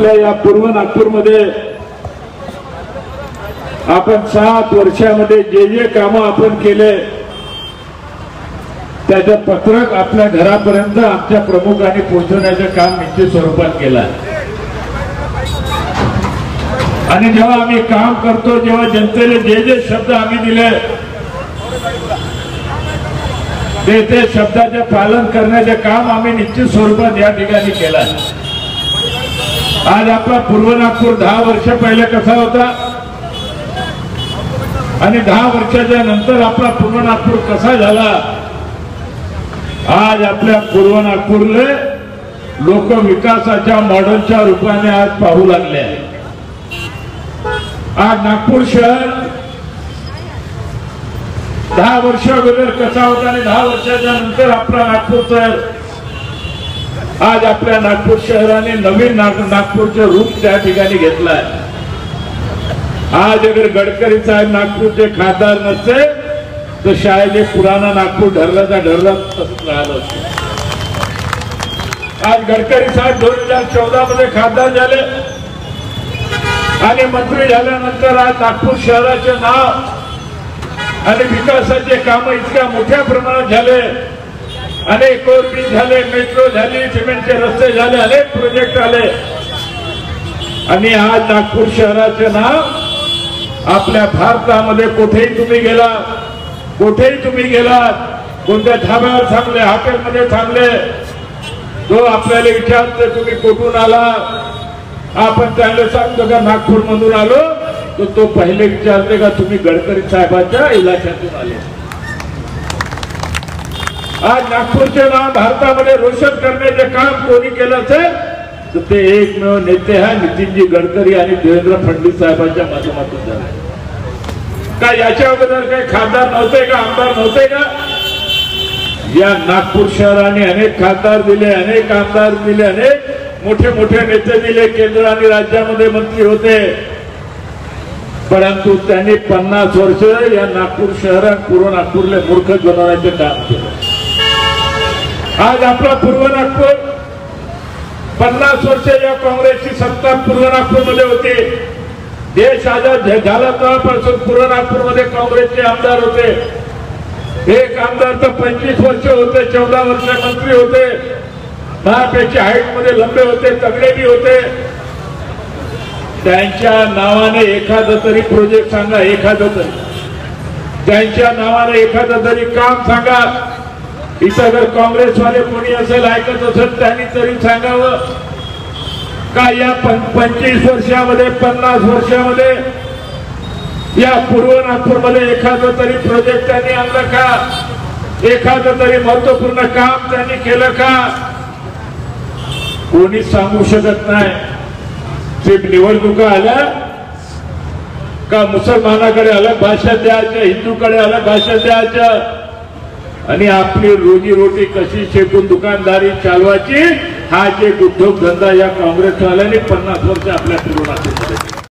आपल्या या पूर्व नागपूरमध्ये आपण 7 वर्षामध्ये जे कामं आपण केले त्याचं पत्रक आपल्या घरापर्यंत आमच्या प्रमुखांनी पोहोचवण्याचं काम निश्चित स्वरूपात केलं आहे। आणि जेव्हा आम्ही काम करतो, जेव्हा जनतेला जे शब्द आम्ही दिले ते शब्दाचे पालन करण्याचे काम आम्ही निश्चित स्वरूपात या ठिकाणी केलं आहे। आज आपला पूर्व नागपूर 10 वर्ष पहिले कसा होता आणि 10 वर्षाच्या नंतर आपला पूर्व नागपूर कसा झाला। आज आपल्या पूर्व नागपूरले लोक विकासाच्या मॉडेलच्या रूपाने आज पाहू लागले आहे। आज नागपूर शहर 10 वर्ष अगोदर कसा होता आणि 10 वर्षाच्या नंतर आपला नागपूर शहर आज आपल्या नागपूर शहराने नवीन नागपूरचं रूप त्या ठिकाणी घेतलं आहे। आज अगर गडकरी साहेब नागपूरचे खासदार नसते तर शायद हे पुराना नागपूर ठरलाचा राहिलं असतं। आज गडकरी साहेब 2014 मध्ये खासदार झाले आणि मंत्री झाल्यानंतर आज नागपूर शहराचे नाव आणि विकासाचे काम इतक्या मोठ्या प्रमाणात झाले। अनेक ओव्हरब्रिज झाले, मेट्रो झाली, सिमेंटचे रस्ते झाले, अनेक प्रोजेक्ट आले आणि आज नागपूर शहराचे नाव आपल्या भारतामध्ये कुठेही तुम्ही गेलात, कोणत्या ढाब्यावर थांबले, हॉटेलमध्ये थांबले, तो आपल्याला विचारते तुम्ही कुठून आला, आपण त्याला सांगतो का नागपूर मधून आलो, तो पहिले विचारते का तुम्ही गडकरी साहेबांच्या इलाक्यातून आले। आज नागपूरचे नाव भारतामध्ये रोशन करण्याचे काम कोणी केलं असेल तर ते एकमेव नेते आहे नितीनजी गडकरी आणि देवेंद्र फडणवीस साहेबांच्या माध्यमातून झाले। का याच्या अगोदर काही खासदार नव्हते का, आमदार नव्हते का? या नागपूर शहराने अनेक खासदार दिले, अनेक आमदार दिले, अनेक मोठे मोठे नेते दिले, केंद्र आणि राज्यामध्ये मंत्री होते, परंतु त्यांनी 50 वर्ष या नागपूर शहरात पूर्व नागपूरला मूर्ख बनवण्याचे काम केलं। आज आपला पूर्व नागपूर 50 वर्ष या काँग्रेसची सत्ता पूर्व नागपूरमध्ये होती। देश आजाद झाला तेव्हापासून पूर्व नागपूरमध्ये काँग्रेसचे आमदार होते। एक आमदार तर 25 वर्ष होते, 14 वर्ष मंत्री होते, महापेक्षा हाईट मध्ये लंबे होते, तगडे भी होते। त्यांच्या नावाने एखादं तरी प्रोजेक्ट सांगा, एखादं तरी त्यांच्या नावाने एखादं तरी काम सांगा। इथं जर काँग्रेसवाले कोणी असेल ऐकत असेल त्यांनी तरी सांगावं का या 25 वर्षामध्ये 50 वर्षामध्ये या पूर्व नागपूरमध्ये एखादं तरी प्रोजेक्ट त्यांनी आणलं का, एखादं तरी महत्वपूर्ण काम त्यांनी केलं का? कोणी सांगू शकत नाही। सिर्फ निवडणुका आल्या का मुसलमानाकडे अलग भाषा द्यायचं, हिंदूकडे अलग भाषा द्यायचं आणि आपली रोजी कशी शेकून दुकानदारी चालवायची हा जे उद्योगधंदा या काँग्रेसवाल्यांनी 50 वर्ष आपल्या पूर्ण